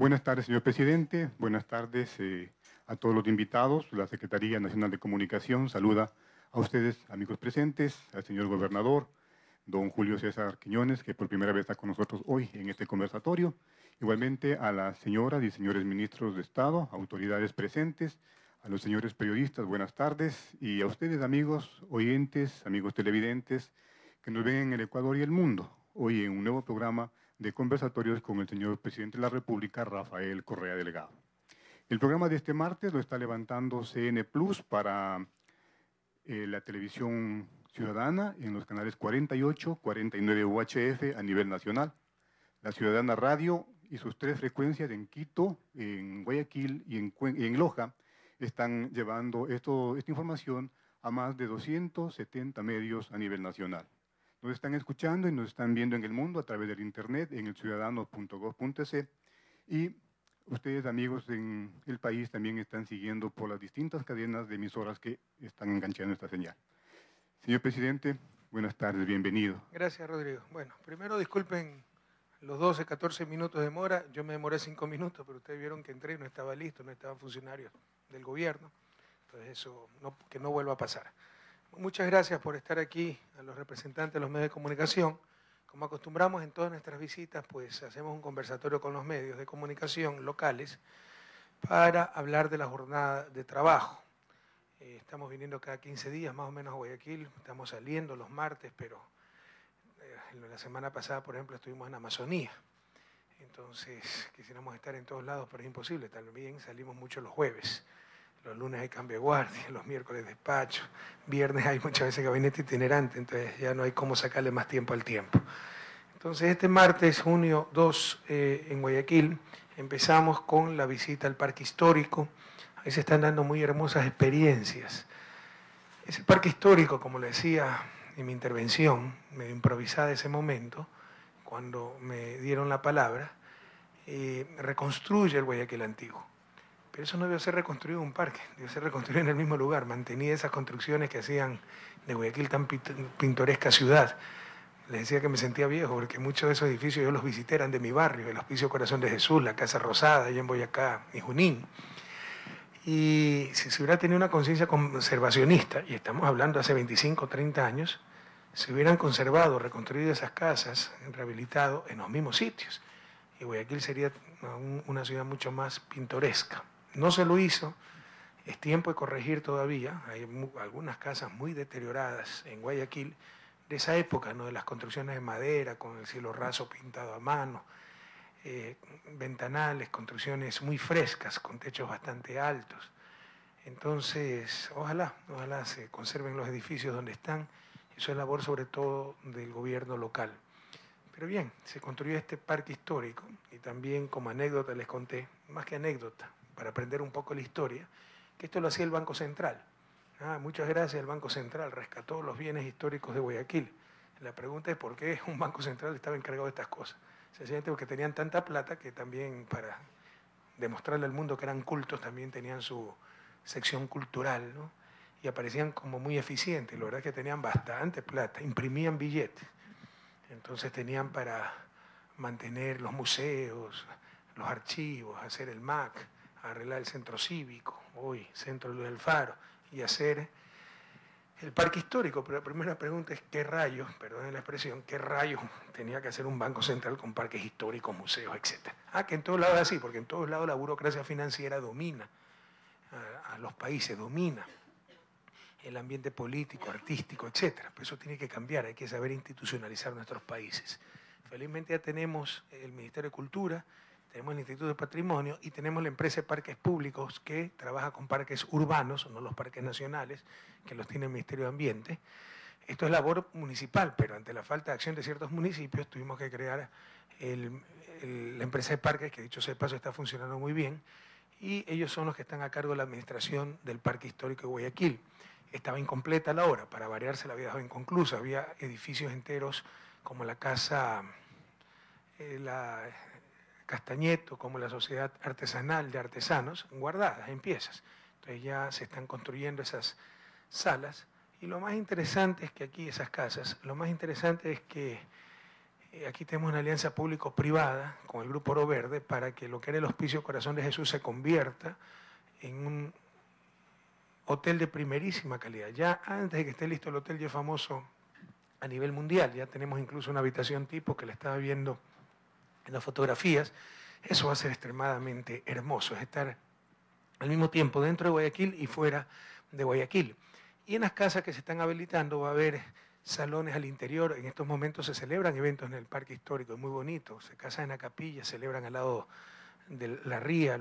Buenas tardes, señor presidente. Buenas tardes a todos los invitados. La Secretaría Nacional de Comunicación saluda a ustedes, amigos presentes, al señor gobernador, don Julio César Quiñones, que por primera vez está con nosotros hoy en este conversatorio. Igualmente a las señoras y señores ministros de Estado, autoridades presentes, a los señores periodistas, buenas tardes, y a ustedes, amigos oyentes, amigos televidentes, que nos ven en el Ecuador y el mundo, hoy en un nuevo programa de conversatorios con el señor presidente de la República, Rafael Correa Delgado. El programa de este martes lo está levantando CN Plus para la televisión ciudadana en los canales 48, 49 UHF a nivel nacional. La Ciudadana Radio y sus 3 frecuencias en Quito, en Guayaquil y en Loja están llevando esta información a más de 270 medios a nivel nacional. Nos están escuchando y nos están viendo en el mundo a través del internet en el ciudadano.gov.es y ustedes, amigos en el país, también están siguiendo por las distintas cadenas de emisoras que están enganchando esta señal. Señor presidente, buenas tardes, bienvenido. Gracias, Rodrigo. Bueno, primero disculpen los 12, 14 minutos de demora. Yo me demoré 5 minutos, pero ustedes vieron que entré y no estaba listo, no estaban funcionarios del gobierno. Entonces eso que no vuelva a pasar. Muchas gracias por estar aquí, a los representantes de los medios de comunicación. Como acostumbramos en todas nuestras visitas, pues hacemos un conversatorio con los medios de comunicación locales para hablar de la jornada de trabajo. Estamos viniendo cada 15 días más o menos a Guayaquil, estamos saliendo los martes, pero la semana pasada, por ejemplo, estuvimos en Amazonía. Entonces, quisiéramos estar en todos lados, pero es imposible. También salimos mucho los jueves. Los lunes hay cambio de guardia, los miércoles despacho, viernes hay muchas veces gabinete itinerante, entonces ya no hay cómo sacarle más tiempo al tiempo. Entonces, este martes, junio 2, en Guayaquil, empezamos con la visita al Parque Histórico. Ahí se están dando muy hermosas experiencias. Ese Parque Histórico, como le decía en mi intervención, medio improvisada ese momento, cuando me dieron la palabra, reconstruye el Guayaquil antiguo. Pero eso no debe ser reconstruido en un parque, debe ser reconstruido en el mismo lugar, mantenía esas construcciones que hacían de Guayaquil tan pintoresca ciudad. Les decía que me sentía viejo, porque muchos de esos edificios yo los visité, eran de mi barrio, el Hospicio Corazón de Jesús, la Casa Rosada, allá en Boyacá y Junín. Y si se hubiera tenido una conciencia conservacionista, y estamos hablando hace 25 o 30 años, se hubieran conservado, reconstruido esas casas, rehabilitado en los mismos sitios. Y Guayaquil sería una ciudad mucho más pintoresca. No se lo hizo, es tiempo de corregir todavía. Hay algunas casas muy deterioradas en Guayaquil de esa época, ¿no? De las construcciones de madera, con el cielo raso pintado a mano, ventanales, construcciones muy frescas, con techos bastante altos. Entonces, ojalá se conserven los edificios donde están. Eso es labor sobre todo del gobierno local. Pero bien, se construyó este parque histórico y también como anécdota les conté, más que anécdota, para aprender un poco la historia, que esto lo hacía el Banco Central. Muchas gracias, el Banco Central rescató los bienes históricos de Guayaquil. La pregunta es por qué un Banco Central estaba encargado de estas cosas. Sencillamente porque tenían tanta plata que también para demostrarle al mundo que eran cultos también tenían su sección cultural, ¿no? Y aparecían como muy eficientes. La verdad es que tenían bastante plata, imprimían billetes. Entonces tenían para mantener los museos, los archivos, hacer el MAC, arreglar el centro cívico, hoy Centro del Faro, y hacer el parque histórico. Pero la primera pregunta es ¿qué rayos, perdonen la expresión, qué rayos tenía que hacer un banco central con parques históricos, museos, etcétera? Que en todos lados es así, porque en todos lados la burocracia financiera domina a los países, domina el ambiente político, artístico, etcétera. Pero eso tiene que cambiar, hay que saber institucionalizar nuestros países. Felizmente ya tenemos el Ministerio de Cultura, tenemos el Instituto de Patrimonio y tenemos la empresa de parques públicos que trabaja con parques urbanos, no los parques nacionales, que los tiene el Ministerio de Ambiente. Esto es labor municipal, pero ante la falta de acción de ciertos municipios tuvimos que crear la empresa de parques, que dicho sea de paso está funcionando muy bien, y ellos son los que están a cargo de la administración del Parque Histórico de Guayaquil. Estaba incompleta la obra, para variar se la había dejado inconclusa, había edificios enteros como la Casa la Castañeto, como la Sociedad Artesanal de Artesanos, guardadas en piezas. Entonces ya se están construyendo esas salas, y lo más interesante es que aquí esas casas, lo más interesante es que Aquí tenemos una alianza público-privada con el Grupo Oro Verde para que lo que era el Hospicio Corazón de Jesús se convierta en un hotel de primerísima calidad. Ya antes de que esté listo el hotel ya es famoso a nivel mundial, ya tenemos incluso una habitación tipo que la estaba viendo en las fotografías. Eso va a ser extremadamente hermoso, es estar al mismo tiempo dentro de Guayaquil y fuera de Guayaquil. Y en las casas que se están habilitando va a haber salones al interior. En estos momentos se celebran eventos en el Parque Histórico, es muy bonito. Se casan en la capilla, celebran al lado de la ría,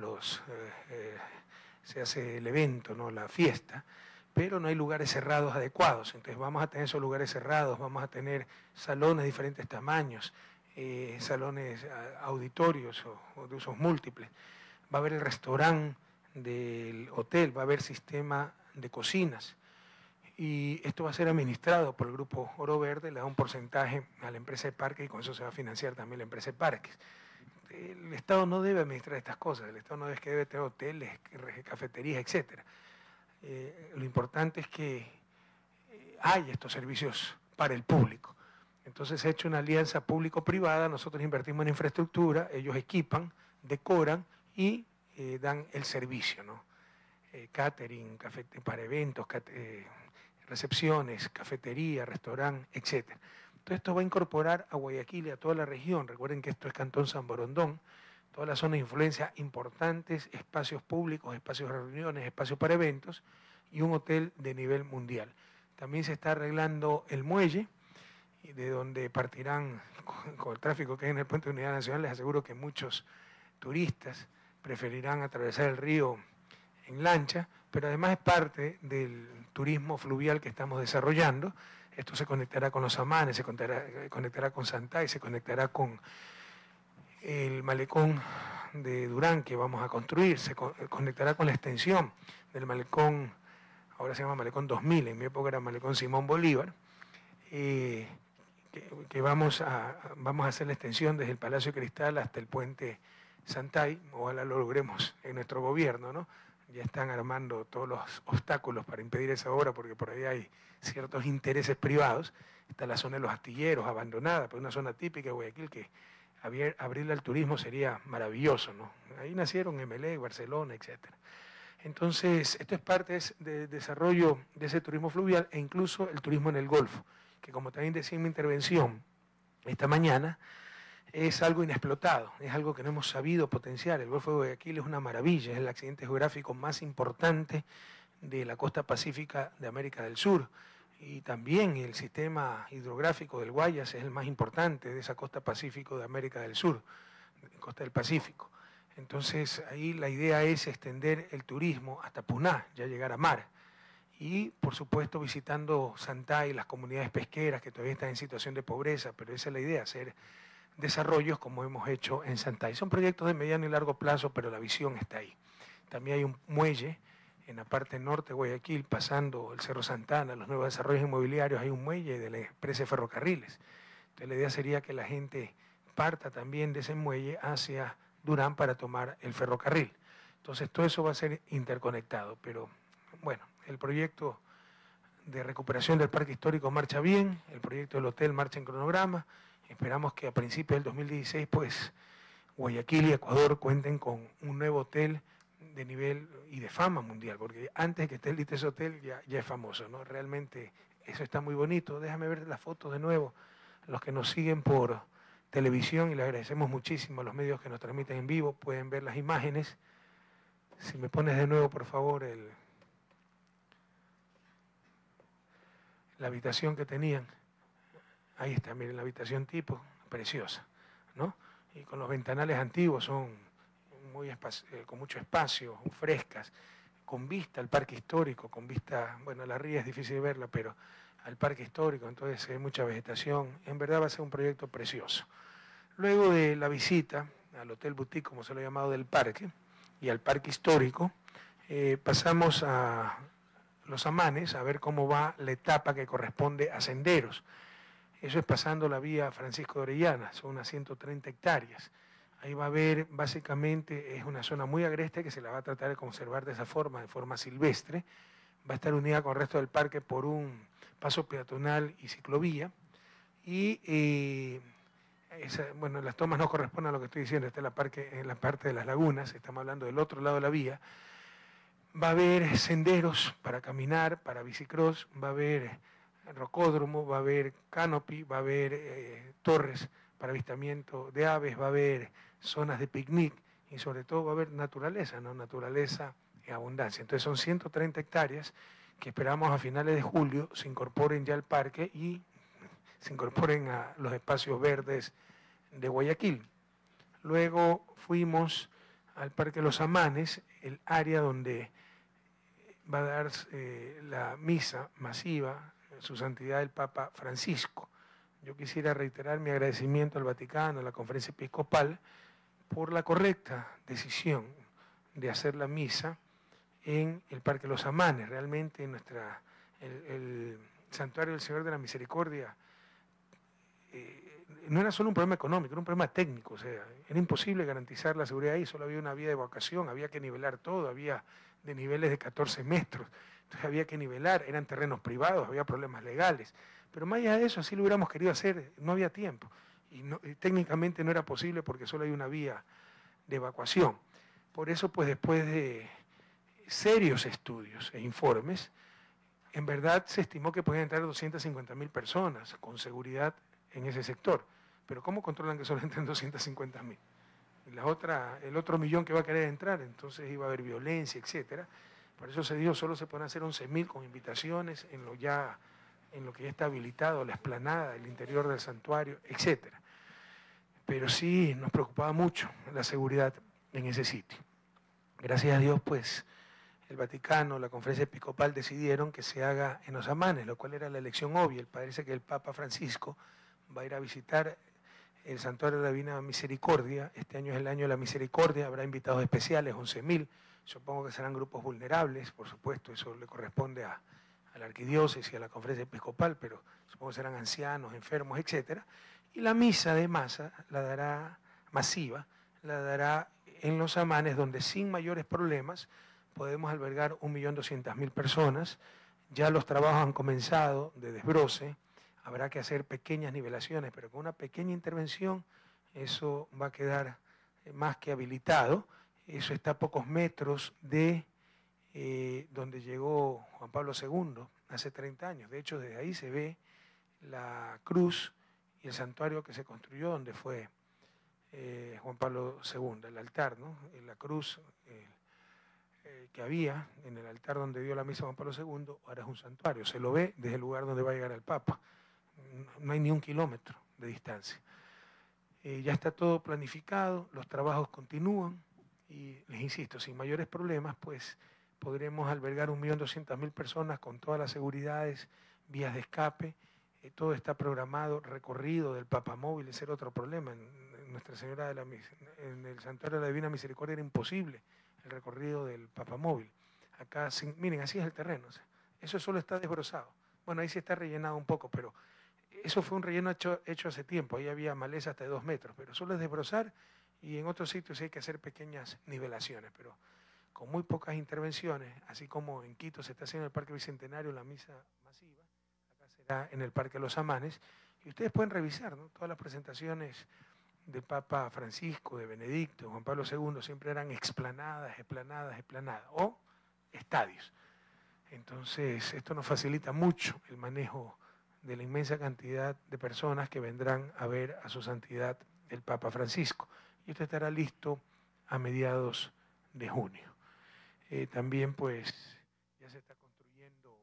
se hace el evento, ¿no? La fiesta, pero no hay lugares cerrados adecuados. Entonces vamos a tener esos lugares cerrados, vamos a tener salones de diferentes tamaños, salones auditorios o de usos múltiples. Va a haber el restaurante del hotel, va a haber sistema de cocinas. Y esto va a ser administrado por el Grupo Oro Verde, le da un porcentaje a la empresa de parques y con eso se va a financiar también la empresa de parques. El Estado no debe administrar estas cosas, el Estado no es que debe tener hoteles, cafeterías, etc. Lo importante es que hay estos servicios para el público. Entonces se ha hecho una alianza público-privada, nosotros invertimos en infraestructura, ellos equipan, decoran y dan el servicio, ¿no? Catering, para eventos, recepciones, cafetería, restaurante, etc. Todo esto va a incorporar a Guayaquil y a toda la región. Recuerden que esto es Cantón San Borondón, toda la zona de influencia, importantes espacios públicos, espacios de reuniones, espacios para eventos y un hotel de nivel mundial. También se está arreglando el muelle, de donde partirán con el tráfico que hay en el Puente de Unidad Nacional. Les aseguro que muchos turistas preferirán atravesar el río en lancha, pero además es parte del turismo fluvial que estamos desarrollando. Esto se conectará con los Amanes, se conectará con Santay, se conectará con el malecón de Durán que vamos a construir, se conectará con la extensión del malecón, ahora se llama Malecón 2000, en mi época era Malecón Simón Bolívar, que vamos a hacer la extensión desde el Palacio Cristal hasta el puente Santay. Ojalá lo logremos en nuestro gobierno, ¿no? Ya están armando todos los obstáculos para impedir esa obra porque por ahí hay ciertos intereses privados. Está la zona de los astilleros abandonada, pues una zona típica de Guayaquil que abrirla al turismo sería maravilloso, ¿no? Ahí nacieron Emelec, Barcelona, etc. Entonces, esto es parte del desarrollo de ese turismo fluvial e incluso el turismo en el Golfo, que como también decía en mi intervención esta mañana, es algo inexplotado, es algo que no hemos sabido potenciar. El Golfo de Guayaquil es una maravilla, es el accidente geográfico más importante de la costa pacífica de América del Sur. Y también el sistema hidrográfico del Guayas es el más importante de esa costa pacífico de América del Sur, costa del Pacífico. Entonces ahí la idea es extender el turismo hasta Puná, ya llegar a mar. Y por supuesto visitando Santay, las comunidades pesqueras que todavía están en situación de pobreza, pero esa es la idea, hacer desarrollos como hemos hecho en Santay. Son proyectos de mediano y largo plazo, pero la visión está ahí. También hay un muelle en la parte norte de Guayaquil, pasando el Cerro Santana, los nuevos desarrollos inmobiliarios, hay un muelle de la empresa de ferrocarriles. Entonces la idea sería que la gente parta también de ese muelle hacia Durán para tomar el ferrocarril. Entonces todo eso va a ser interconectado, pero bueno, el proyecto de recuperación del parque histórico marcha bien, el proyecto del hotel marcha en cronograma. Esperamos que a principios del 2016, pues, Guayaquil y Ecuador cuenten con un nuevo hotel de nivel y de fama mundial, porque antes de que esté listo ese hotel ya es famoso, ¿no? Realmente eso está muy bonito. Déjame ver las fotos de nuevo, los que nos siguen por televisión, y le agradecemos muchísimo a los medios que nos transmiten en vivo, pueden ver las imágenes. Si me pones de nuevo, por favor, la habitación que tenían. Ahí está, miren la habitación tipo, preciosa, ¿no? Y con los ventanales antiguos, son con mucho espacio, frescas, con vista al parque histórico, con vista, bueno, la ría es difícil de verla, pero al parque histórico, entonces hay mucha vegetación. En verdad va a ser un proyecto precioso. Luego de la visita al Hotel Boutique, como se lo ha llamado, del parque, y al parque histórico, pasamos a los Amanes a ver cómo va la etapa que corresponde a senderos. Eso es pasando la vía Francisco de Orellana, son unas 130 hectáreas. Ahí va a haber, básicamente, es una zona muy agreste que se la va a tratar de conservar de esa forma, de forma silvestre. Va a estar unida con el resto del parque por un paso peatonal y ciclovía. Y bueno, las tomas no corresponden a lo que estoy diciendo, esta es en la parte de las lagunas, estamos hablando del otro lado de la vía. Va a haber senderos para caminar, para bicicross, va a haber rocódromo, va a haber canopy, va a haber torres para avistamiento de aves, va a haber zonas de picnic y sobre todo va a haber naturaleza, ¿no? Naturaleza en abundancia. Entonces son 130 hectáreas que esperamos a finales de julio se incorporen ya al parque y se incorporen a los espacios verdes de Guayaquil. Luego fuimos al Parque Los Amanes, el área donde va a dar la misa masiva, su santidad el Papa Francisco. Yo quisiera reiterar mi agradecimiento al Vaticano, a la Conferencia Episcopal, por la correcta decisión de hacer la misa en el Parque Los Amanes. Realmente el Santuario del Señor de la Misericordia no era solo un problema económico, era un problema técnico, o sea, era imposible garantizar la seguridad ahí, solo había una vía de evacuación, había que nivelar todo, había de niveles de 14 metros, entonces había que nivelar, eran terrenos privados, había problemas legales, pero más allá de eso, así lo hubiéramos querido hacer, no había tiempo, y técnicamente no era posible porque solo hay una vía de evacuación. Por eso, pues después de serios estudios e informes, en verdad se estimó que podían entrar 250.000 personas con seguridad en ese sector. Pero ¿cómo controlan que solo entren 250.000? El otro millón que va a querer entrar, entonces iba a haber violencia, etcétera. Por eso se dijo, solo se pueden hacer 11.000 con invitaciones en lo que ya está habilitado, la explanada, el interior del santuario, etcétera. Pero sí nos preocupaba mucho la seguridad en ese sitio. Gracias a Dios, pues, el Vaticano, la Conferencia Episcopal decidieron que se haga en Los Amanes, lo cual era la elección obvia. Parece que el Papa Francisco va a ir a visitar el Santuario de la Divina Misericordia. Este año es el año de la misericordia, habrá invitados especiales, 11.000. Supongo que serán grupos vulnerables, por supuesto, eso le corresponde a la arquidiócesis y a la Conferencia Episcopal, pero supongo que serán ancianos, enfermos, etcétera. Y la misa de masa la dará masiva, la dará en Los Amanes, donde sin mayores problemas podemos albergar 1.200.000 personas. Ya los trabajos han comenzado de desbroce, habrá que hacer pequeñas nivelaciones, pero con una pequeña intervención eso va a quedar más que habilitado. Eso está a pocos metros de donde llegó Juan Pablo II hace 30 años. De hecho, desde ahí se ve la cruz y el santuario que se construyó donde fue Juan Pablo II, el altar, ¿no? La cruz que había en el altar donde dio la misa Juan Pablo II, ahora es un santuario. Se lo ve desde el lugar donde va a llegar el Papa. No hay ni 1 kilómetro de distancia. Ya está todo planificado, los trabajos continúan y les insisto, sin mayores problemas, pues podremos albergar 1.200.000 personas con todas las seguridades, vías de escape. Todo está programado, recorrido del Papamóvil, ese era otro problema. En Nuestra Señora en el Santuario de la Divina Misericordia era imposible el recorrido del Papamóvil. Acá, miren, así es el terreno. O sea, eso solo está desbrozado. Bueno, ahí sí está rellenado un poco, pero eso fue un relleno hecho hace tiempo. Ahí había maleza hasta de 2 metros, pero solo es desbrozar y en otros sitios hay que hacer pequeñas nivelaciones, pero con muy pocas intervenciones, así como en Quito se está haciendo en el Parque Bicentenario la misa masiva, acá será en el Parque Los Amanes, y ustedes pueden revisar, ¿no? Todas las presentaciones del Papa Francisco, de Benedicto, Juan Pablo II, siempre eran explanadas, o estadios. Entonces, esto nos facilita mucho el manejo de la inmensa cantidad de personas que vendrán a ver a su santidad el Papa Francisco. Y esto estará listo a mediados de junio. También, pues, ya se está construyendo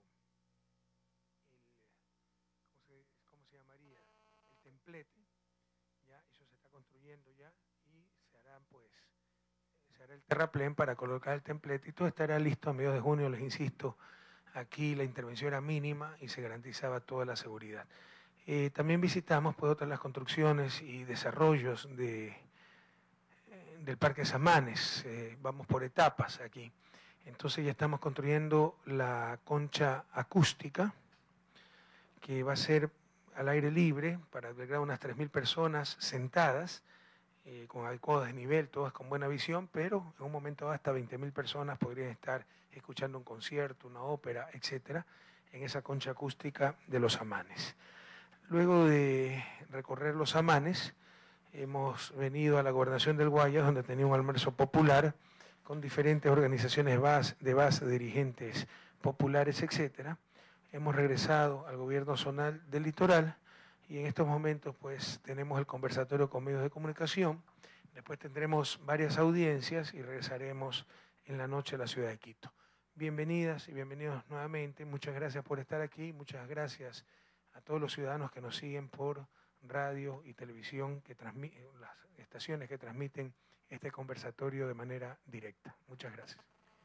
¿cómo se llamaría? El templete. Ya, eso se está construyendo ya y se hará el terraplén para colocar el templete y todo estará listo a mediados de junio, les insisto. Aquí la intervención era mínima y se garantizaba toda la seguridad. También visitamos pues, otras las construcciones y desarrollos del Parque Samanes. Vamos por etapas aquí. Entonces ya estamos construyendo la concha acústica, que va a ser al aire libre para albergar unas 3.000 personas sentadas, con alcobas de nivel, todas con buena visión, pero en un momento hasta 20.000 personas podrían estar escuchando un concierto, una ópera, etcétera, en esa concha acústica de Los Amanes. Luego de recorrer Los Amanes, hemos venido a la gobernación del Guayas, donde tenía un almuerzo popular con diferentes organizaciones de base, dirigentes populares, etcétera. Hemos regresado al gobierno zonal del litoral y en estos momentos pues tenemos el conversatorio con medios de comunicación. Después tendremos varias audiencias y regresaremos en la noche a la ciudad de Quito. Bienvenidas y bienvenidos nuevamente. Muchas gracias por estar aquí. Muchas gracias a todos los ciudadanos que nos siguen por radio y televisión, las estaciones que transmiten este conversatorio de manera directa. Muchas gracias.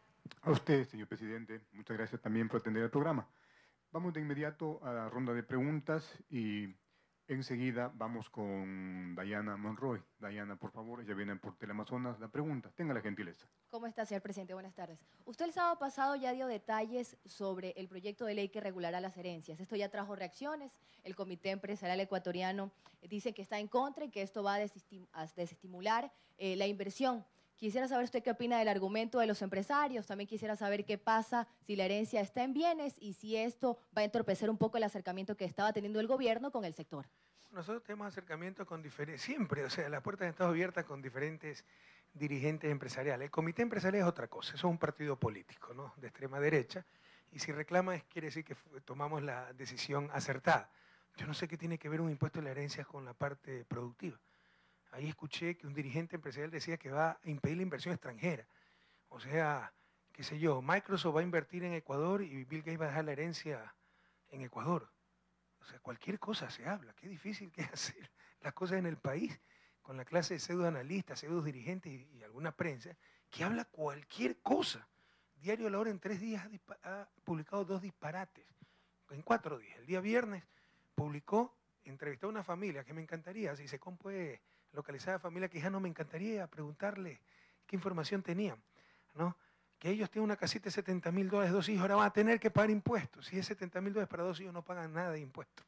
A usted, señor presidente, muchas gracias también por atender el programa. Vamos de inmediato a la ronda de preguntas y enseguida vamos con Dayana Monroy. Dayana, por favor, ya viene por Teleamazonas la pregunta. Tenga la gentileza. ¿Cómo está, señor presidente? Buenas tardes. Usted el sábado pasado ya dio detalles sobre el proyecto de ley que regulará las herencias. Esto ya trajo reacciones. El Comité Empresarial Ecuatoriano dice que está en contra y que esto va a desestimular la inversión. Quisiera saber usted qué opina del argumento de los empresarios. También quisiera saber qué pasa si la herencia está en bienes y si esto va a entorpecer un poco el acercamiento que estaba teniendo el gobierno con el sector. Nosotros tenemos acercamiento con diferentes, siempre, o sea, las puertas han estado abiertas con diferentes dirigentes empresariales. El Comité Empresarial es otra cosa, eso es un partido político, ¿no?, de extrema derecha, y si reclama quiere decir que tomamos la decisión acertada. Yo no sé qué tiene que ver un impuesto de la herencia con la parte productiva. Ahí escuché que un dirigente empresarial decía que va a impedir la inversión extranjera. O sea, qué sé yo, Microsoft va a invertir en Ecuador y Bill Gates va a dejar la herencia en Ecuador. O sea, cualquier cosa se habla. Qué difícil que es hacer las cosas en el país con la clase de pseudoanalistas, pseudo dirigentes y alguna prensa que habla cualquier cosa. Diario La Hora en 3 días ha publicado 2 disparates. En 4 días. El día viernes publicó, entrevistó a una familia que me encantaría, si se puede localizar a familia que ya no me encantaría preguntarle qué información tenían, ¿no? Que ellos tienen una casita de $70.000, 2 hijos, ahora van a tener que pagar impuestos. Si es $70.000 para 2 hijos, no pagan nada de impuestos.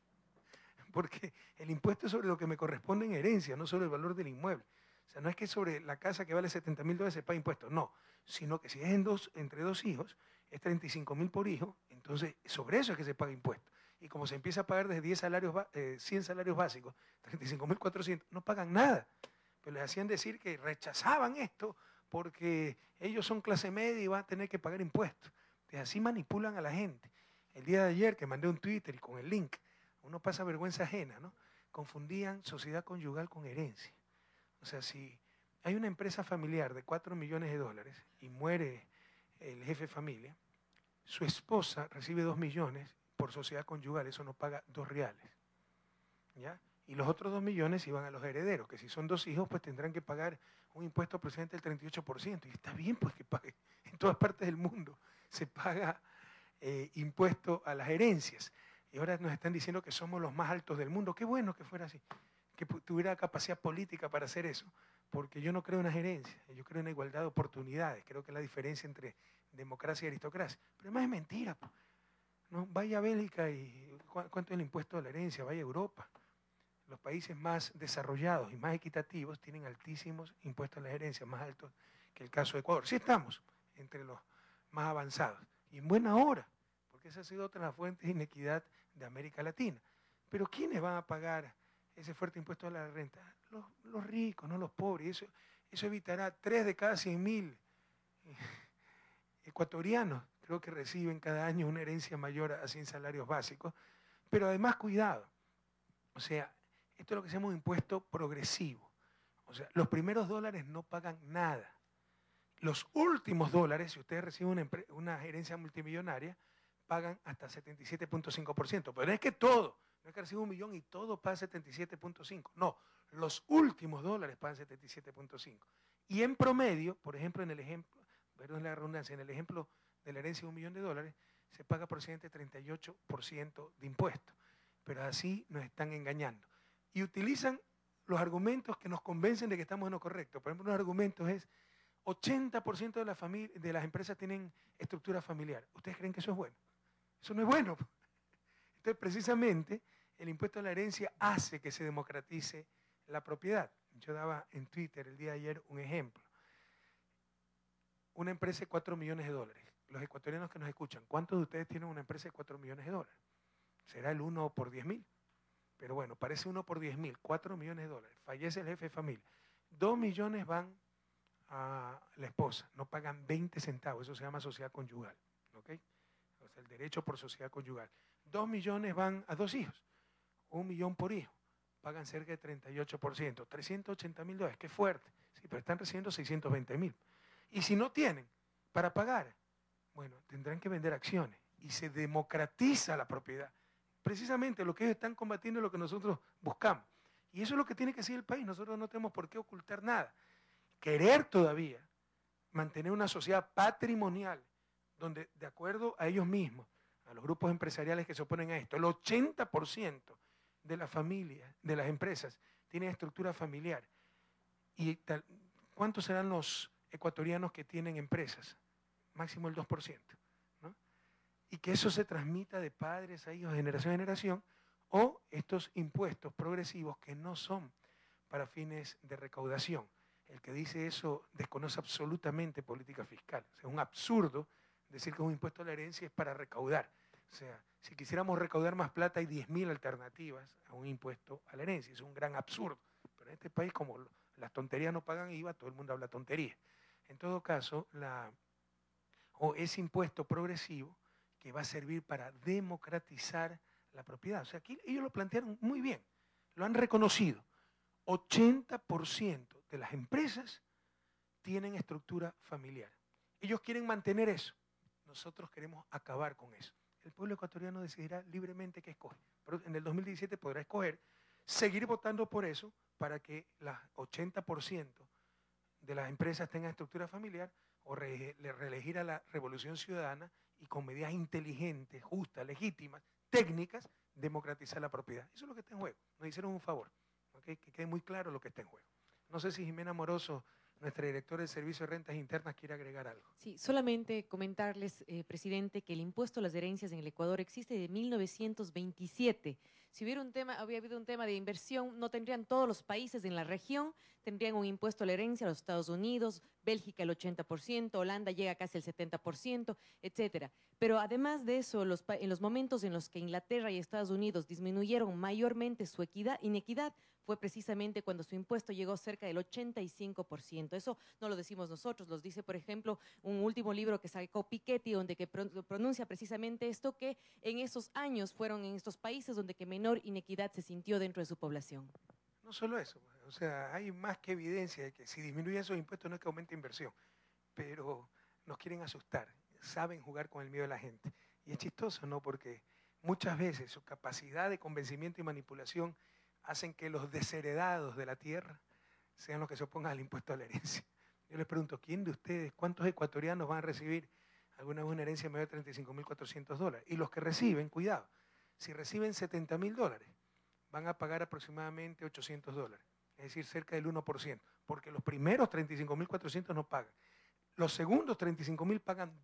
Porque el impuesto es sobre lo que me corresponde en herencia, no sobre el valor del inmueble. O sea, no es que sobre la casa que vale $70.000 se paga impuestos, no. Sino que si es entre 2 hijos, es $35.000 por hijo, entonces sobre eso es que se paga impuesto. Y como se empieza a pagar desde 100 salarios básicos, 35.400, no pagan nada. Pero les hacían decir que rechazaban esto porque ellos son clase media y van a tener que pagar impuestos. Entonces, así manipulan a la gente. El día de ayer que mandé un Twitter y con el link, uno pasa vergüenza ajena, ¿no? Confundían sociedad conyugal con herencia. O sea, si hay una empresa familiar de $4 millones y muere el jefe de familia, su esposa recibe 2 millones por sociedad conyugal, eso no paga 2 reales. ¿Ya? Y los otros 2 millones iban a los herederos, que si son 2 hijos, pues tendrán que pagar un impuesto al presidente del 38%. Y está bien, pues que pague. En todas partes del mundo se paga impuesto a las herencias. Y ahora nos están diciendo que somos los más altos del mundo. Qué bueno que fuera así, que tuviera capacidad política para hacer eso, porque yo no creo en las herencias, yo creo en la igualdad de oportunidades. Creo que es la diferencia entre democracia y aristocracia. Pero además es mentira, ¿no? Vaya a Bélgica y ¿cuánto es el impuesto a la herencia? Vaya a Europa. Los países más desarrollados y más equitativos tienen altísimos impuestos a las herencias, más altos que el caso de Ecuador. Sí estamos entre los más avanzados. Y en buena hora, porque esa ha sido otra de las fuentes de inequidad de América Latina. Pero ¿quiénes van a pagar ese fuerte impuesto a la renta? Los ricos, no los pobres. Eso evitará 3 de cada 100.000 ecuatorianos, creo que reciben cada año una herencia mayor a 100 salarios básicos. Pero además, cuidado, o sea, esto es lo que se llama un impuesto progresivo. O sea, los primeros dólares no pagan nada. Los últimos dólares, si ustedes reciben una herencia multimillonaria, pagan hasta 77.5%. Pero no es que todo, no es que reciben 1 millón y todo paga 77.5%. No, los últimos dólares pagan 77.5%. Y en promedio, por ejemplo, en el ejemplo, perdón la redundancia, en el ejemplo de la herencia de $1 millón, se paga aproximadamente 38% de impuestos. Pero así nos están engañando. Y utilizan los argumentos que nos convencen de que estamos en lo correcto. Por ejemplo, unos argumentos es 80% de las empresas tienen estructura familiar. ¿Ustedes creen que eso es bueno? Eso no es bueno. Entonces, precisamente, el impuesto a la herencia hace que se democratice la propiedad. Yo daba en Twitter el día de ayer un ejemplo. Una empresa de $4 millones. Los ecuatorianos que nos escuchan, ¿cuántos de ustedes tienen una empresa de $4 millones? ¿Será el 1 por 10.000? pero bueno, parece 1 por 10.000, 4 millones de dólares. Fallece el jefe de familia. 2 millones van a la esposa, no pagan 20 centavos, eso se llama sociedad conyugal, ¿ok? O sea, el derecho por sociedad conyugal. 2 millones van a 2 hijos, 1 millón por hijo, pagan cerca de 38%, 380.000 dólares, qué fuerte, sí, pero están recibiendo 620.000. Y si no tienen para pagar, bueno, tendrán que vender acciones y se democratiza la propiedad. Precisamente lo que ellos están combatiendo es lo que nosotros buscamos. Y eso es lo que tiene que ser el país, nosotros no tenemos por qué ocultar nada. Querer todavía mantener una sociedad patrimonial donde, de acuerdo a ellos mismos, a los grupos empresariales que se oponen a esto, el 80% de las familias, de las empresas, tienen estructura familiar. ¿Y cuántos serán los ecuatorianos que tienen empresas? Máximo el 2%, ¿no? Y que eso se transmita de padres a hijos, de generación en generación, o estos impuestos progresivos que no son para fines de recaudación. El que dice eso desconoce absolutamente política fiscal. O sea, es un absurdo decir que un impuesto a la herencia es para recaudar. O sea, si quisiéramos recaudar más plata, hay 10.000 alternativas a un impuesto a la herencia. Es un gran absurdo. Pero en este país, como las tonterías no pagan IVA, todo el mundo habla tonterías. En todo caso, ese impuesto progresivo que va a servir para democratizar la propiedad. O sea, aquí ellos lo plantearon muy bien, lo han reconocido. 80% de las empresas tienen estructura familiar. Ellos quieren mantener eso. Nosotros queremos acabar con eso. El pueblo ecuatoriano decidirá libremente qué escoge. Pero en el 2017 podrá escoger seguir votando por eso para que el 80% de las empresas tengan estructura familiar o reelegir a la Revolución Ciudadana y con medidas inteligentes, justas, legítimas, técnicas, democratizar la propiedad. Eso es lo que está en juego. Nos hicieron un favor. ¿Okay? Que quede muy claro lo que está en juego. No sé si Jimena Moroso, nuestra directora del Servicio de Rentas Internas, quiere agregar algo. Sí, solamente comentarles, presidente, que el impuesto a las herencias en el Ecuador existe de 1927. Si hubiera habido un tema de inversión, no tendrían todos los países en la región, tendrían un impuesto a la herencia, los Estados Unidos, Bélgica el 80%, Holanda llega casi al 70%, etcétera. Pero además de eso, en los momentos en los que Inglaterra y Estados Unidos disminuyeron mayormente su inequidad, fue precisamente cuando su impuesto llegó cerca del 85%. Eso no lo decimos nosotros, los dice, por ejemplo, un último libro que sacó Piketty, donde que pronuncia precisamente esto, que en esos años fueron en estos países donde que menor inequidad se sintió dentro de su población. No solo eso, o sea, hay más que evidencia de que si disminuyen esos impuestos no es que aumente inversión, pero nos quieren asustar, saben jugar con el miedo de la gente. Y es chistoso, ¿no? Porque muchas veces su capacidad de convencimiento y manipulación hacen que los desheredados de la tierra sean los que se opongan al impuesto a la herencia. Yo les pregunto, ¿quién de ustedes, cuántos ecuatorianos van a recibir alguna vez una herencia mayor de 35.400 dólares? Y los que reciben, cuidado, si reciben 70.000 dólares, van a pagar aproximadamente 800 dólares, es decir, cerca del 1%, porque los primeros 35.400 no pagan. Los segundos 35.000 pagan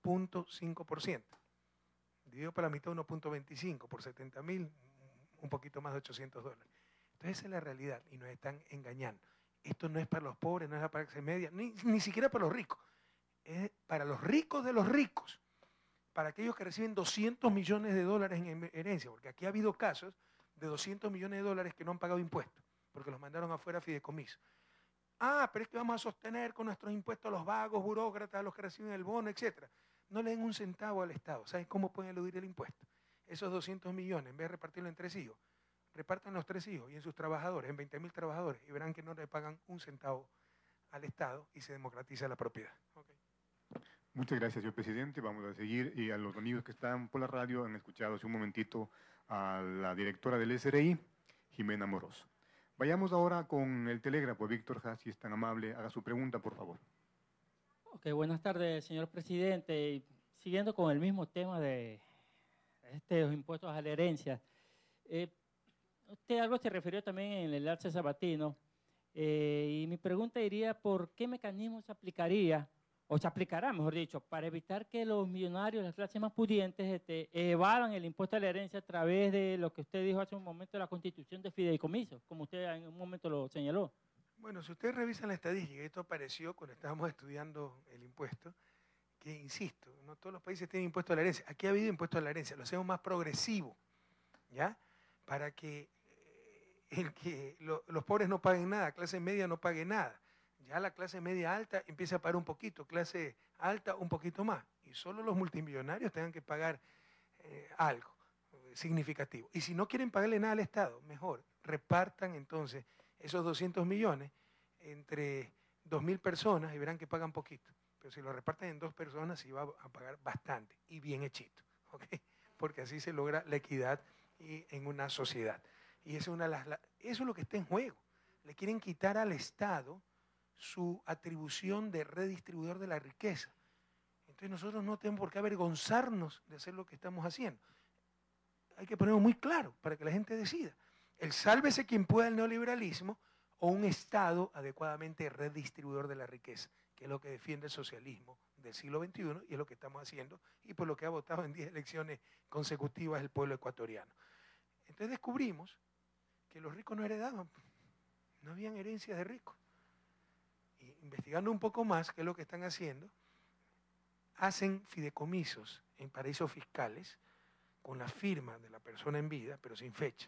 2.5%. Dividido por la mitad, 1.25, por 70.000, un poquito más de 800 dólares. Entonces esa es la realidad y nos están engañando. Esto no es para los pobres, no es para la clase media, ni siquiera para los ricos. Es para los ricos de los ricos, para aquellos que reciben 200 millones de dólares en herencia, porque aquí ha habido casos de 200 millones de dólares que no han pagado impuestos, porque los mandaron afuera a fideicomiso. Ah, pero es que vamos a sostener con nuestros impuestos a los vagos, burócratas, a los que reciben el bono, etc. No le den un centavo al Estado. ¿Saben cómo pueden eludir el impuesto? Esos 200 millones, en vez de repartirlo en 3 hijos, repartan los 3 hijos y en sus trabajadores, en 20.000 trabajadores, y verán que no le pagan un centavo al Estado y se democratiza la propiedad. Okay. Muchas gracias, señor presidente. Vamos a seguir. Y a los amigos que están por la radio han escuchado hace un momentito a la directora del SRI, Jimena Moroso. Vayamos ahora con el telégrafo. Víctor Jaz, si es tan amable, haga su pregunta, por favor. Ok, buenas tardes, señor presidente. Y siguiendo con el mismo tema de los impuestos a la herencia, usted algo se refirió también en el alce sabatino, y mi pregunta iría, ¿por qué mecanismo se aplicaría, o se aplicará, mejor dicho, para evitar que los millonarios, las clases más pudientes, evadan el impuesto a la herencia a través de lo que usted dijo hace un momento, la constitución de fideicomisos, como usted en un momento lo señaló? Bueno, si ustedes revisan la estadística, esto apareció cuando estábamos estudiando el impuesto, que insisto, no todos los países tienen impuesto a la herencia. Aquí ha habido impuesto a la herencia, lo hacemos más progresivo, ¿ya? Para que los pobres no paguen nada, clase media no pague nada. Ya la clase media alta empieza a pagar un poquito, clase alta un poquito más. Y solo los multimillonarios tengan que pagar algo significativo. Y si no quieren pagarle nada al Estado, mejor, repartan entonces esos 200 millones entre 2.000 personas y verán que pagan poquito. Pero si lo reparten en 2 personas, sí va a pagar bastante y bien hechito, ¿ok? Porque así se logra la equidad en una sociedad. Y eso es lo que está en juego. Le quieren quitar al Estado su atribución de redistribuidor de la riqueza. Entonces nosotros no tenemos por qué avergonzarnos de hacer lo que estamos haciendo. Hay que ponerlo muy claro para que la gente decida. El sálvese quien pueda el neoliberalismo o un Estado adecuadamente redistribuidor de la riqueza, que es lo que defiende el socialismo del siglo XXI y es lo que estamos haciendo y por lo que ha votado en 10 elecciones consecutivas el pueblo ecuatoriano. Entonces descubrimos que los ricos no heredaban, no habían herencias de ricos. Y investigando un poco más qué es lo que están haciendo, hacen fideicomisos en paraísos fiscales con la firma de la persona en vida, pero sin fecha.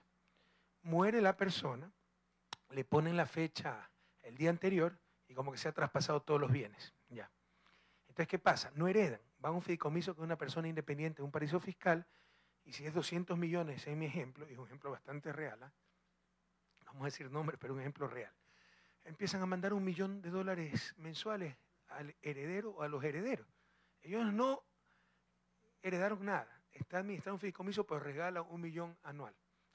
Muere la persona, le ponen la fecha el día anterior y como que se ha traspasado todos los bienes. Ya. Entonces, ¿qué pasa? No heredan. Van a un fideicomiso con una persona independiente en un paraíso fiscal y si es 200 millones, en mi ejemplo, y es un ejemplo bastante real, ¿eh? No vamos a decir nombres, pero un ejemplo real. Empiezan a mandar $1 millón mensuales al heredero o a los herederos. Ellos no heredaron nada. Está administrado un fideicomiso, pero regala $1 millón anual.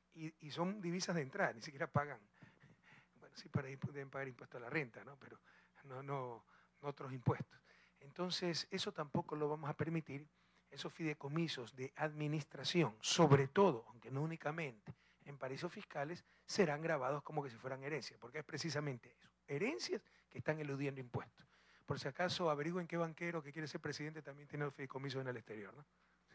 Y son divisas de entrada, ni siquiera pagan. Bueno, sí, para ahí deben pagar impuesto a la renta, ¿no? Pero no otros impuestos. Entonces, eso tampoco lo vamos a permitir. Esos fideicomisos de administración, sobre todo, aunque no únicamente, en paraísos fiscales, serán grabados como que si fueran herencias, porque es precisamente eso, herencias que están eludiendo impuestos. Por si acaso averigüen qué banquero que quiere ser presidente también tiene los fideicomisos en el exterior, ¿no?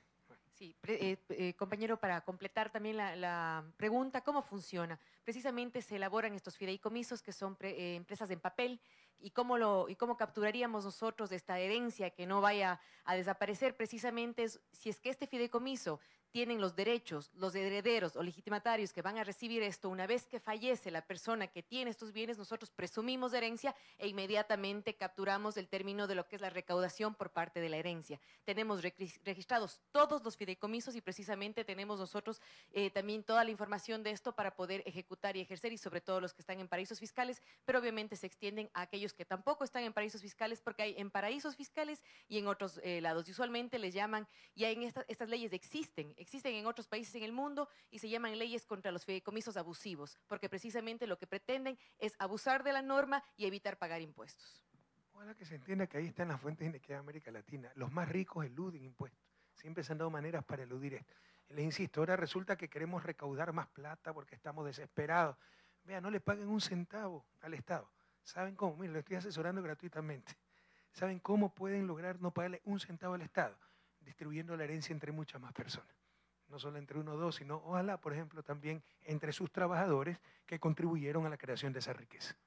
Sí, compañero, para completar también la pregunta, ¿cómo funciona? Precisamente se elaboran estos fideicomisos que son empresas en papel y cómo capturaríamos nosotros esta herencia que no vaya a desaparecer precisamente si es que este fideicomiso tienen los derechos, los herederos o legitimatarios que van a recibir esto, una vez que fallece la persona que tiene estos bienes, nosotros presumimos de herencia e inmediatamente capturamos el término de lo que es la recaudación por parte de la herencia. Tenemos registrados todos los fideicomisos y precisamente tenemos nosotros también toda la información de esto para poder ejecutar y ejercer y sobre todo los que están en paraísos fiscales, pero obviamente se extienden a aquellos que tampoco están en paraísos fiscales porque hay en paraísos fiscales y en otros lados. Y usualmente les llaman, y en estas leyes existen en otros países en el mundo y se llaman leyes contra los fideicomisos abusivos, porque precisamente lo que pretenden es abusar de la norma y evitar pagar impuestos. Ojalá que se entienda que ahí están las fuentes de inequidad de América Latina. Los más ricos eluden impuestos. Siempre se han dado maneras para eludir esto. Y les insisto, ahora resulta que queremos recaudar más plata porque estamos desesperados. Vean, no le paguen un centavo al Estado. ¿Saben cómo? Miren, lo estoy asesorando gratuitamente. ¿Saben cómo pueden lograr no pagarle un centavo al Estado? Distribuyendo la herencia entre muchas más personas. No solo entre uno o dos, sino ojalá, por ejemplo, también entre sus trabajadores que contribuyeron a la creación de esa riqueza.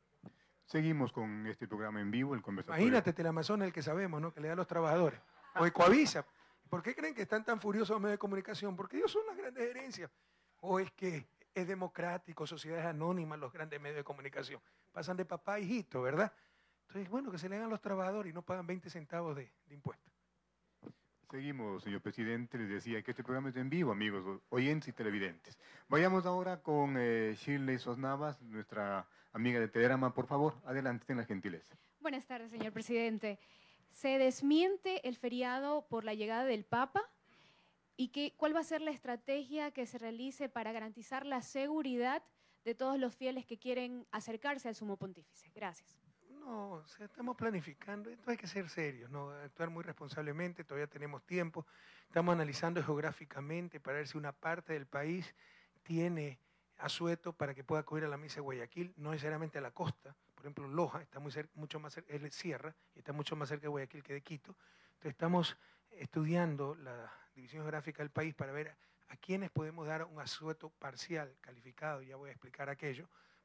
Seguimos con este programa en vivo, el conversatorio. Imagínate, Teleamazon, el que sabemos, ¿no? Que le da a los trabajadores. O Ecoavisa. ¿Por qué creen que están tan furiosos los medios de comunicación? Porque ellos son las grandes herencias. O es que es democrático, sociedades anónimas, los grandes medios de comunicación. Pasan de papá a hijito, ¿verdad? Entonces, bueno, que se le hagan a los trabajadores y no pagan 20 centavos de impuestos. Seguimos, señor presidente. Les decía que este programa es en vivo, amigos oyentes y televidentes. Vayamos ahora con Shirley Sosnavas, nuestra amiga de Telegrama. Por favor, adelante, ten la gentileza. Buenas tardes, señor presidente. Se desmiente el feriado por la llegada del Papa y ¿cuál va a ser la estrategia que se realice para garantizar la seguridad de todos los fieles que quieren acercarse al Sumo Pontífice? Gracias. No, o sea, estamos planificando, esto hay que ser serios, ¿no? Actuar muy responsablemente, todavía tenemos tiempo, estamos analizando geográficamente para ver si una parte del país tiene asueto para que pueda acudir a la misa de Guayaquil, no necesariamente a la costa, por ejemplo Loja está mucho más cerca, es sierra, y está mucho más cerca de Guayaquil que de Quito, entonces estamos estudiando la división geográfica del país para ver a quiénes podemos dar un asueto parcial, calificado, ya voy a explicar aquello,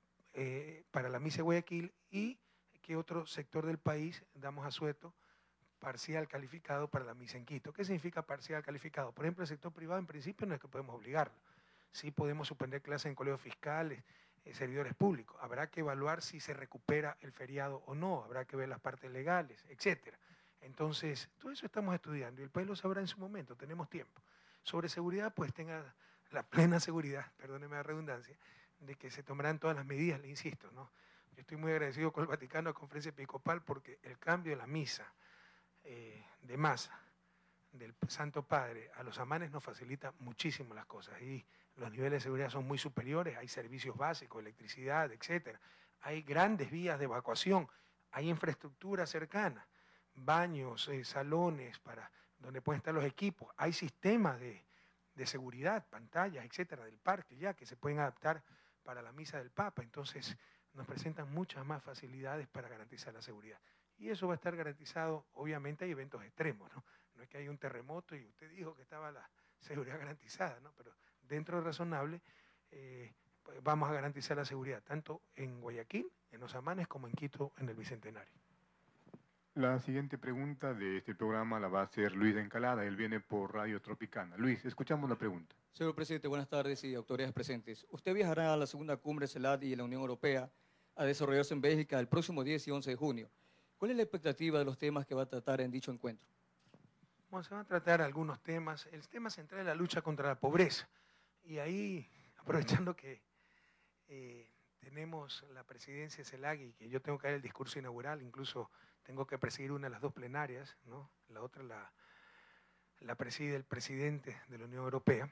para la misa de Guayaquil y qué otro sector del país damos asueto parcial calificado para la misa en Quito. ¿Qué significa parcial calificado? Por ejemplo, el sector privado en principio no es que podemos obligarlo. sí podemos suspender clases en colegios fiscales, servidores públicos. Habrá que evaluar si se recupera el feriado o no, habrá que ver las partes legales, etcétera. Entonces, todo eso estamos estudiando y el país lo sabrá en su momento, tenemos tiempo. Sobre seguridad, pues tenga la plena seguridad, perdóneme la redundancia, de que se tomarán todas las medidas, le insisto, ¿no? Yo estoy muy agradecido con el Vaticano, a Conferencia Episcopal, porque el cambio de la misa de masa del Santo Padre a los amanes nos facilita muchísimo las cosas y los niveles de seguridad son muy superiores, hay servicios básicos, electricidad, etcétera. Hay grandes vías de evacuación, hay infraestructura cercana, baños, salones para donde pueden estar los equipos, hay sistemas de seguridad, pantallas, etcétera, del parque ya que se pueden adaptar para la misa del Papa. Entonces nos presentan muchas más facilidades para garantizar la seguridad. Y eso va a estar garantizado, obviamente hay eventos extremos, ¿no? No es que haya un terremoto y usted dijo que estaba la seguridad garantizada, ¿no? Pero dentro de razonable pues vamos a garantizar la seguridad, tanto en Guayaquil, en Los Amanes, como en Quito, en el Bicentenario. La siguiente pregunta de este programa la va a hacer Luis Encalada, él viene por Radio Tropicana. Luis, escuchamos la pregunta. Señor presidente, buenas tardes y autoridades presentes. Usted viajará a la segunda cumbre CELAC y la Unión Europea a desarrollarse en Bélgica el próximo 10 y 11 de junio. ¿Cuál es la expectativa de los temas que va a tratar en dicho encuentro? Bueno, se van a tratar algunos temas. El tema central es la lucha contra la pobreza. Y ahí, aprovechando que tenemos la presidencia de CELAC y que yo tengo que dar el discurso inaugural, incluso tengo que presidir una de las dos plenarias, ¿no? La otra la preside el presidente de la Unión Europea.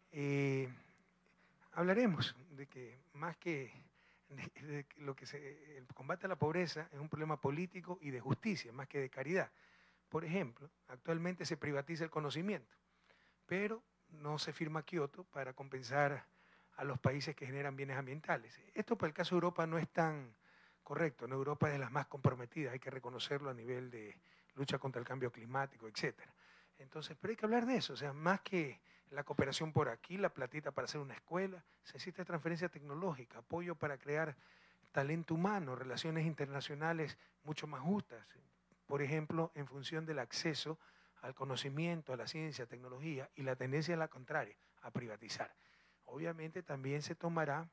Hablaremos de que más que de lo que el combate a la pobreza es un problema político y de justicia, más que de caridad. Por ejemplo, actualmente se privatiza el conocimiento, pero no se firma Kioto para compensar a los países que generan bienes ambientales. Esto para el caso de Europa no es tan correcto, ¿no? Europa es de las más comprometidas, hay que reconocerlo a nivel de lucha contra el cambio climático, etcétera. Entonces, pero hay que hablar de eso, o sea, más que la cooperación por aquí, la platita para hacer una escuela, se necesita transferencia tecnológica, apoyo para crear talento humano, relaciones internacionales mucho más justas, por ejemplo, en función del acceso al conocimiento, a la ciencia, tecnología, y la tendencia es la contraria, a privatizar. Obviamente también se tocará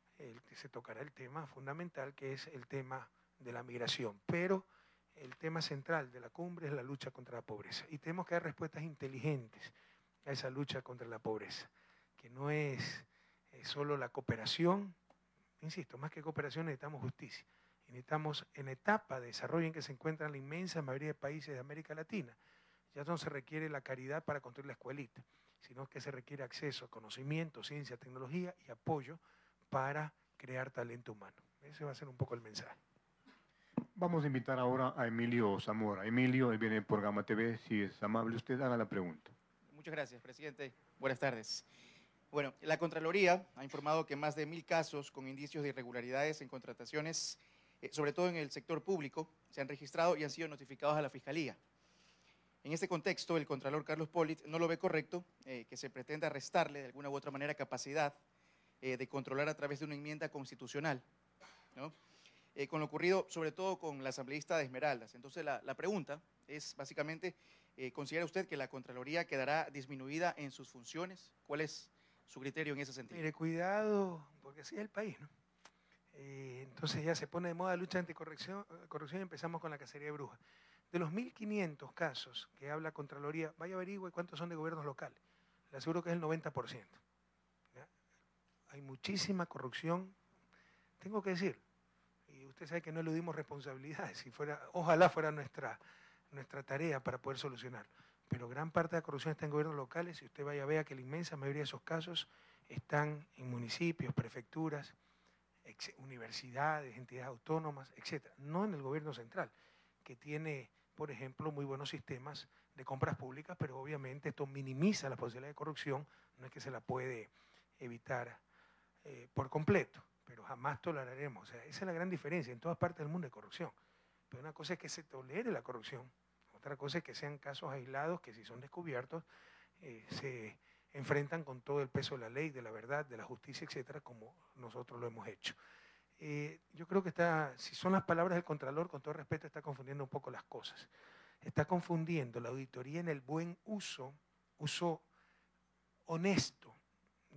el tema fundamental, que es el tema de la migración, pero el tema central de la cumbre es la lucha contra la pobreza. Y tenemos que dar respuestas inteligentes a esa lucha contra la pobreza, que no es solo la cooperación, insisto, más que cooperación necesitamos justicia. Y necesitamos, en etapa de desarrollo en que se encuentran la inmensa mayoría de países de América Latina, ya no se requiere la caridad para construir la escuelita, sino que se requiere acceso a conocimiento, ciencia, tecnología y apoyo para crear talento humano. Ese va a ser un poco el mensaje. Vamos a invitar ahora a Emilio Zamora. Emilio, él viene por Gama TV. Si es amable, usted haga la pregunta. Muchas gracias, presidente. Buenas tardes. Bueno, la Contraloría ha informado que más de 1000 casos con indicios de irregularidades en contrataciones, sobre todo en el sector público, se han registrado y han sido notificados a la Fiscalía. En este contexto, el Contralor Carlos Polit no lo ve correcto que se pretenda restarle de alguna u otra manera capacidad de controlar a través de una enmienda constitucional, ¿no? Con lo ocurrido sobre todo con la asambleísta de Esmeraldas. Entonces la pregunta es básicamente, ¿considera usted que la Contraloría quedará disminuida en sus funciones? ¿Cuál es su criterio en ese sentido? Mire, cuidado, porque así es el país, ¿no? Entonces ya se pone de moda la lucha anticorrupción y empezamos con la cacería de brujas. De los 1.500 casos que habla Contraloría, vaya averigüe cuántos son de gobiernos locales. Le aseguro que es el 90%. ¿Ya? Hay muchísima corrupción, tengo que decir, y usted sabe que no eludimos responsabilidades, si fuera, ojalá fuera nuestra tarea para poder solucionar. Pero gran parte de la corrupción está en gobiernos locales y usted vaya a ver que la inmensa mayoría de esos casos están en municipios, prefecturas, universidades, entidades autónomas, etcétera, no en el gobierno central, que tiene, por ejemplo, muy buenos sistemas de compras públicas, pero obviamente esto minimiza la posibilidad de corrupción, no es que se la puede evitar por completo, pero jamás toleraremos. O sea, esa es la gran diferencia, en todas partes del mundo hay corrupción, pero una cosa es que se tolere la corrupción, otra cosa es que sean casos aislados que si son descubiertos se enfrentan con todo el peso de la ley, de la verdad, de la justicia, etcétera, como nosotros lo hemos hecho. Yo creo que si son las palabras del Contralor, con todo respeto, está confundiendo un poco las cosas. Está confundiendo la auditoría en el buen uso honesto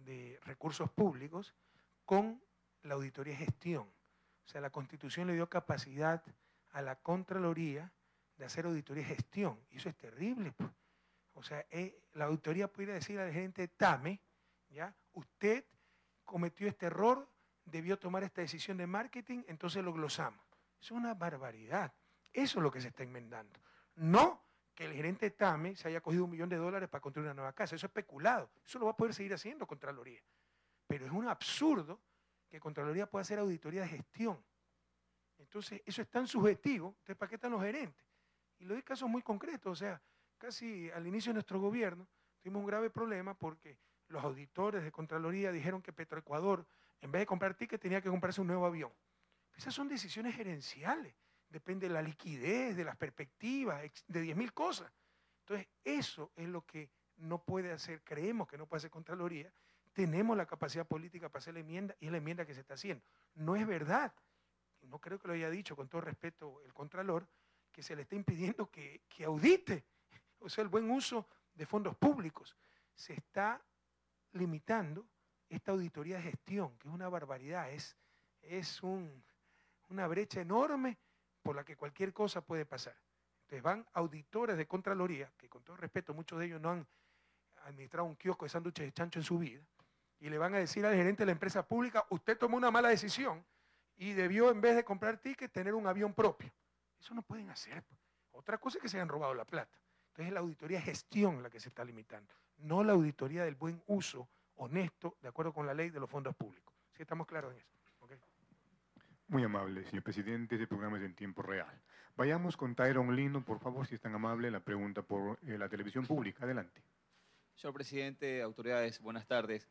de Recursos Públicos con la auditoría de gestión. O sea, la Constitución le dio capacidad a la Contraloría de hacer auditoría de gestión. Y eso es terrible, pues. O sea, la auditoría pudiera decir al gerente TAME, ¿ya? Usted cometió este error, debió tomar esta decisión de marketing, entonces lo glosamos. Es una barbaridad. Eso es lo que se está enmendando. No que el gerente TAME se haya cogido $1 millón para construir una nueva casa. Eso es especulado. Eso lo va a poder seguir haciendo Contraloría. Pero es un absurdo que Contraloría pueda hacer auditoría de gestión. Entonces, eso es tan subjetivo. Entonces, ¿para qué están los gerentes? Y lo doy casos muy concretos. O sea, casi al inicio de nuestro gobierno tuvimos un grave problema porque los auditores de Contraloría dijeron que Petroecuador, en vez de comprar tickets, tenía que comprarse un nuevo avión. Esas son decisiones gerenciales. Depende de la liquidez, de las perspectivas, de 10.000 cosas. Entonces, eso es lo que no puede hacer, creemos que no puede hacer Contraloría. Tenemos la capacidad política para hacer la enmienda y es la enmienda que se está haciendo. No es verdad, no creo que lo haya dicho con todo respeto el Contralor, que se le está impidiendo que audite, o sea, el buen uso de fondos públicos. Se está limitando esta auditoría de gestión, que es una barbaridad, es una brecha enorme por la que cualquier cosa puede pasar. Entonces van auditores de Contraloría, que con todo respeto muchos de ellos no han administrado un kiosco de sándwiches de chancho en su vida, y le van a decir al gerente de la empresa pública, usted tomó una mala decisión y debió, en vez de comprar tickets, tener un avión propio. Eso no pueden hacer. Otra cosa es que se hayan robado la plata. Entonces es la auditoría de gestión la que se está limitando, no la auditoría del buen uso honesto, de acuerdo con la ley de los fondos públicos. ¿Sí estamos claros en eso? ¿Okay? Muy amable, señor presidente. Este programa es en tiempo real. Vayamos con Tyron Lino, por favor, si es tan amable, la pregunta por la televisión pública. Adelante. Señor presidente, autoridades, buenas tardes.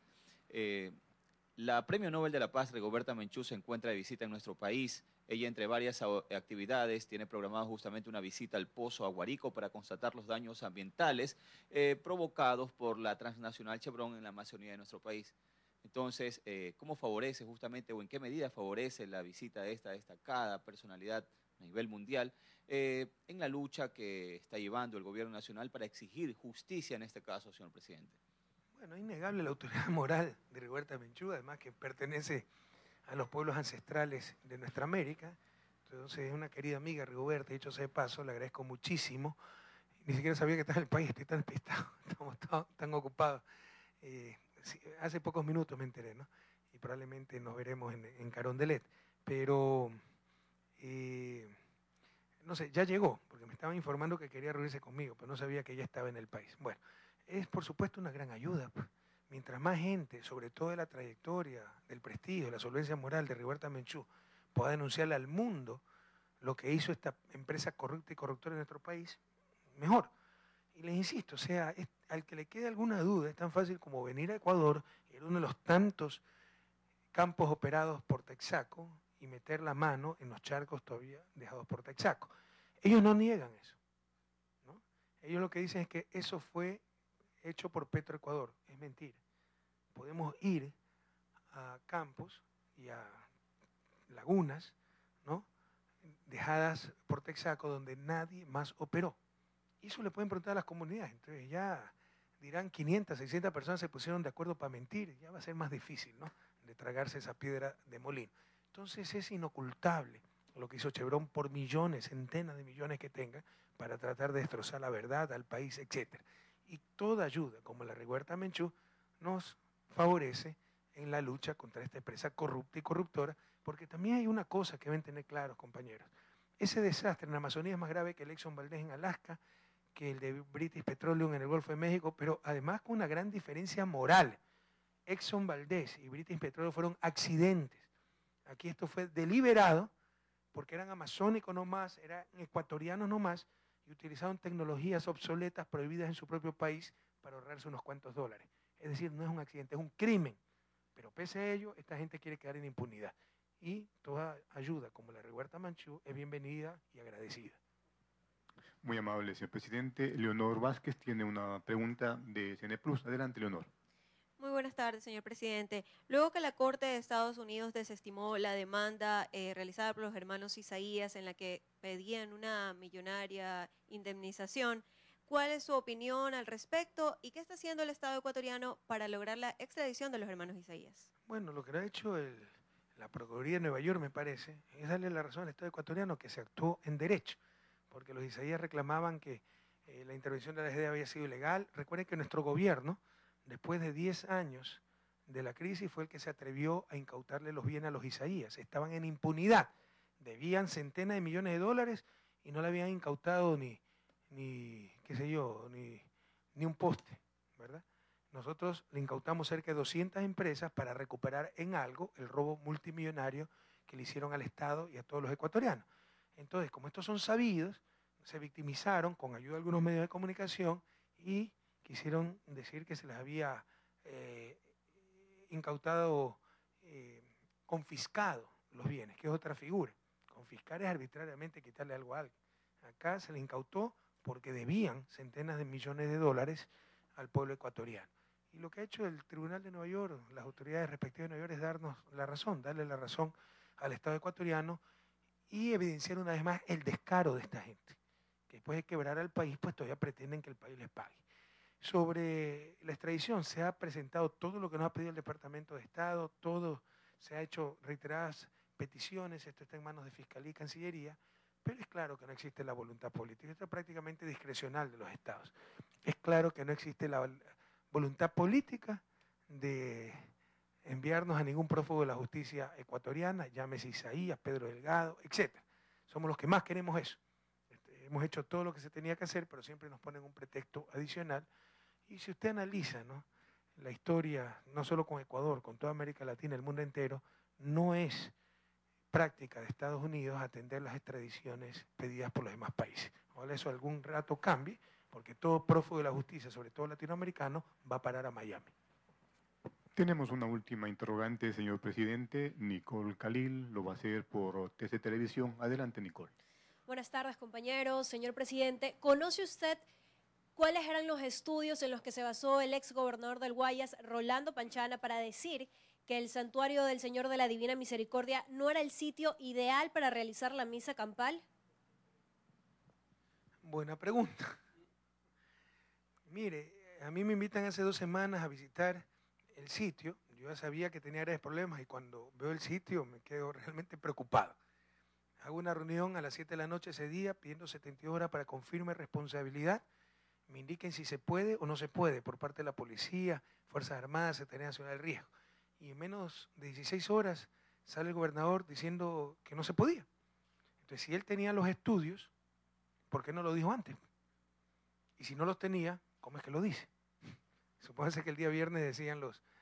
La Premio Nobel de la Paz, Rigoberta Menchú, se encuentra de visita en nuestro país. Ella, entre varias actividades, tiene programado justamente una visita al Pozo Aguarico para constatar los daños ambientales provocados por la transnacional Chevron en la Amazonía de nuestro país. Entonces, ¿cómo favorece justamente o en qué medida favorece la visita de esta destacada personalidad a nivel mundial en la lucha que está llevando el gobierno nacional para exigir justicia en este caso, señor presidente? Bueno, es innegable la autoridad moral de Rigoberta Menchú, además que pertenece a los pueblos ancestrales de nuestra América. Entonces es una querida amiga Rigoberta, dicho sea de paso, le agradezco muchísimo. Ni siquiera sabía que está en el país, estoy tan despistado, estamos tan ocupados. Hace pocos minutos me enteré, ¿no? Y probablemente nos veremos en Carondelet. Pero, no sé, ya llegó, porque me estaban informando que quería reunirse conmigo, pero no sabía que ella estaba en el país. Bueno, es por supuesto una gran ayuda, pues. Mientras más gente, sobre todo de la trayectoria, del prestigio, de la solvencia moral de Rigoberta Menchú, pueda denunciarle al mundo lo que hizo esta empresa corrupta y corruptora en nuestro país, mejor. Y les insisto, o sea, al que le quede alguna duda, es tan fácil como venir a Ecuador, ir a uno de los tantos campos operados por Texaco y meter la mano en los charcos todavía dejados por Texaco. Ellos no niegan eso, ¿no? Ellos lo que dicen es que eso fue hecho por Petroecuador. Es mentira. Podemos ir a campos y a lagunas, ¿no?, dejadas por Texaco donde nadie más operó. Y eso le pueden preguntar a las comunidades. Entonces ya dirán 500, 600 personas se pusieron de acuerdo para mentir. Ya va a ser más difícil, ¿no?, de tragarse esa piedra de molino. Entonces es inocultable lo que hizo Chevron por millones, centenas de millones que tenga, para tratar de destrozar la verdad al país, etc. Y toda ayuda, como la Rigoberta Menchú, nos favorece en la lucha contra esta empresa corrupta y corruptora, porque también hay una cosa que deben tener claros, compañeros. Ese desastre en la Amazonía es más grave que el Exxon Valdez en Alaska, que el de British Petroleum en el Golfo de México, pero además con una gran diferencia moral. Exxon Valdez y British Petroleum fueron accidentes. Aquí esto fue deliberado, porque eran amazónicos nomás, eran ecuatorianos nomás, y utilizaron tecnologías obsoletas prohibidas en su propio país para ahorrarse unos cuantos dólares. Es decir, no es un accidente, es un crimen. Pero pese a ello, esta gente quiere quedar en impunidad. Y toda ayuda, como la Rigoberta Menchú, es bienvenida y agradecida. Muy amable, señor presidente. Leonor Vázquez tiene una pregunta de CNE Plus. Adelante, Leonor. Muy buenas tardes, señor presidente. Luego que la Corte de Estados Unidos desestimó la demanda realizada por los hermanos Isaías en la que pedían una millonaria indemnización, ¿Cuál es su opinión al respecto y qué está haciendo el Estado ecuatoriano para lograr la extradición de los hermanos Isaías? Bueno, lo que ha hecho la Procuraduría de Nueva York, me parece, es darle la razón al Estado ecuatoriano que se actuó en derecho, porque los Isaías reclamaban que la intervención de la DGD había sido ilegal. Recuerden que nuestro gobierno, después de 10 años de la crisis, fue el que se atrevió a incautarle los bienes a los Isaías. Estaban en impunidad, debían centenas de millones de dólares y no le habían incautado ni qué sé yo, ni un poste, ¿verdad? Nosotros le incautamos cerca de 200 empresas para recuperar en algo el robo multimillonario que le hicieron al Estado y a todos los ecuatorianos. Entonces, como estos son sabidos, se victimizaron con ayuda de algunos medios de comunicación y quisieron decir que se les había incautado, confiscado los bienes, que es otra figura. Confiscar es arbitrariamente quitarle algo a alguien. Acá se le incautó porque debían centenas de millones de dólares al pueblo ecuatoriano. Y lo que ha hecho el Tribunal de Nueva York, las autoridades respectivas de Nueva York, es darnos la razón, darle la razón al Estado ecuatoriano y evidenciar una vez más el descaro de esta gente, que después de quebrar al país, pues todavía pretenden que el país les pague. Sobre la extradición, se ha presentado todo lo que nos ha pedido el Departamento de Estado, todo se ha hecho reiteradas peticiones, esto está en manos de Fiscalía y Cancillería, pero es claro que no existe la voluntad política, esto es prácticamente discrecional de los estados. Es claro que no existe la voluntad política de enviarnos a ningún prófugo de la justicia ecuatoriana, llámese Isaías, Pedro Delgado, etc. Somos los que más queremos eso. Hemos hecho todo lo que se tenía que hacer, pero siempre nos ponen un pretexto adicional. Y si usted analiza, ¿no?, la historia, no solo con Ecuador, con toda América Latina, el mundo entero, no es práctica de Estados Unidos atender las extradiciones pedidas por los demás países. Ojalá eso algún rato cambie, porque todo prófugo de la justicia, sobre todo latinoamericano, va a parar a Miami. Tenemos una última interrogante, señor presidente. Nicole Khalil lo va a hacer por TC Televisión. Adelante, Nicole. Buenas tardes, compañeros. Señor presidente, ¿conoce usted cuáles eran los estudios en los que se basó el ex gobernador del Guayas, Rolando Panchana, para decir que el santuario del Señor de la Divina Misericordia no era el sitio ideal para realizar la misa campal? Buena pregunta. Mire, a mí me invitan hace 2 semanas a visitar el sitio. Yo ya sabía que tenía graves problemas y cuando veo el sitio me quedo realmente preocupado. Hago una reunión a las 7 de la noche ese día pidiendo 72 horas para confirme responsabilidad. Me indiquen si se puede o no se puede por parte de la policía, Fuerzas Armadas, Secretaría Nacional del Riesgo. Y en menos de 16 horas sale el gobernador diciendo que no se podía. Entonces, si él tenía los estudios, ¿por qué no lo dijo antes? Y si no los tenía, ¿cómo es que lo dice? Supóngase que el día viernes decían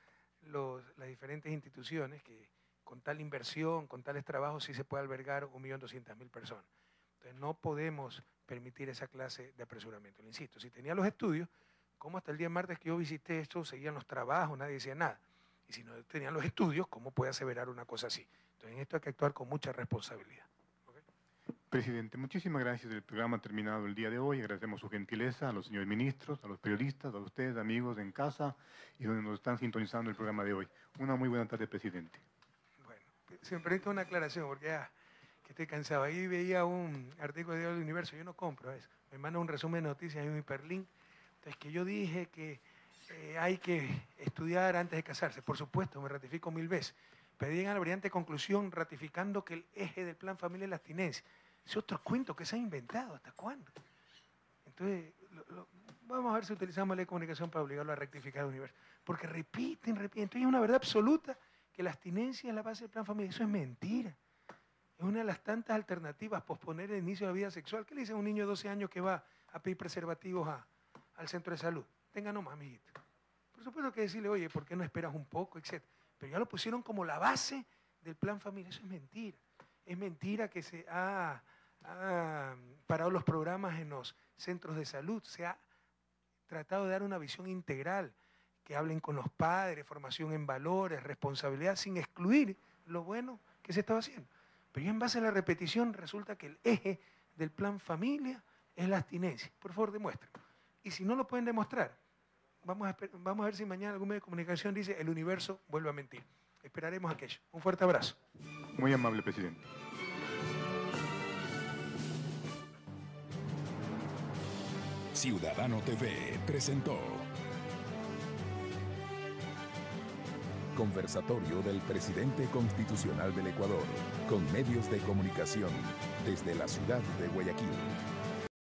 las diferentes instituciones que con tal inversión, con tales trabajos, sí se puede albergar 1.200.000 personas. Entonces, no podemos permitir esa clase de apresuramiento. Le insisto, si tenía los estudios, ¿cómo hasta el día martes que yo visité esto seguían los trabajos, nadie decía nada? Y si no tenían los estudios, ¿cómo puede aseverar una cosa así? Entonces, en esto hay que actuar con mucha responsabilidad. ¿Okay? Presidente, muchísimas gracias. El programa ha terminado el día de hoy. Agradecemos su gentileza a los señores ministros, a los periodistas, a ustedes, amigos en casa y donde nos están sintonizando el programa de hoy. Una muy buena tarde, presidente. Bueno, si me permite una aclaración, porque ya que estoy cansado. Ahí veía un artículo de Diario del Universo, yo no compro eso. Me manda un resumen de noticias en mi Perlín. Entonces, que yo dije que hay que estudiar antes de casarse. Por supuesto, me ratifico 1000 veces. Pero llegan a la brillante conclusión ratificando que el eje del plan familia es la abstinencia. Es otro cuento que se ha inventado. ¿Hasta cuándo? Entonces, vamos a ver si utilizamos la ley de comunicación para obligarlo a rectificar el universo. Porque repiten. Entonces, hay una verdad absoluta que la abstinencia es la base del plan familia. Eso es mentira. Es una de las tantas alternativas, posponer el inicio de la vida sexual. ¿Qué le dice a un niño de 12 años que va a pedir preservativos al centro de salud? Tenga nomás, amiguito. Por supuesto que decirle, oye, ¿por qué no esperas un poco? Etcétera. Pero ya lo pusieron como la base del plan familia. Eso es mentira. Es mentira que se ha parado los programas en los centros de salud. Se ha tratado de dar una visión integral, que hablen con los padres, formación en valores, responsabilidad, sin excluir lo bueno que se estaba haciendo. Pero ya en base a la repetición resulta que el eje del plan familia es la abstinencia. Por favor, demuéstrenlo. Y si no lo pueden demostrar, vamos a ver si mañana algún medio de comunicación dice el universo vuelve a mentir. Esperaremos aquello. Un fuerte abrazo. Muy amable, presidente. Ciudadano TV presentó Conversatorio del Presidente Constitucional del Ecuador con medios de comunicación desde la ciudad de Guayaquil.